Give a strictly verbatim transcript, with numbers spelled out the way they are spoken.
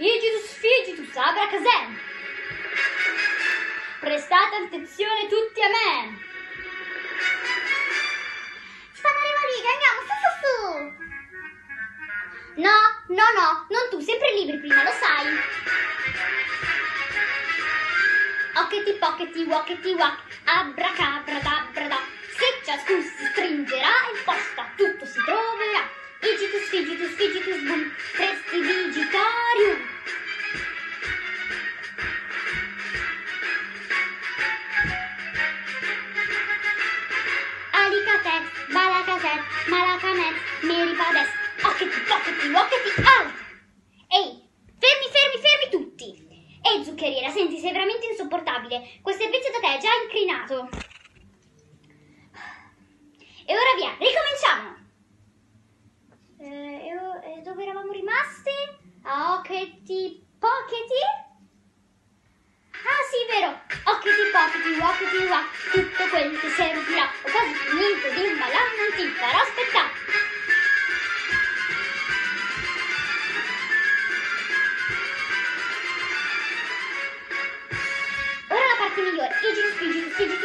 Igitus figitus abracasem. Prestate attenzione tutti a me. Spammaremo lì, andiamo, su su su. No, no, no, non tu, sempre libri prima, lo sai. Occhetti pocchetti, wocchetti wack, abracabradabradà. Se ciascun si stringerà in posta tutto si troverà. Igitus figitus figitus bum, prestidigitarium. Alicatet, balacaset, malacanet, meripades. Occhetti pocchetti, wocchetti alt. Ehi, fermi, fermi, fermi tutti. Ehi zuccheriera, senti, sei veramente insopportabile. Quel servizio da te è già incrinato. E ora via, ricominciamo. Eh, e, e dove eravamo rimasti? A occhetti pocchetti? Ah sì, vero. Occhetti pocchetti, wocchetti wack. Tutto quel che servirà. Ho quasi finito di imballare, non ti farò aspettare. Ora la parte migliore. Igitus figitus figitus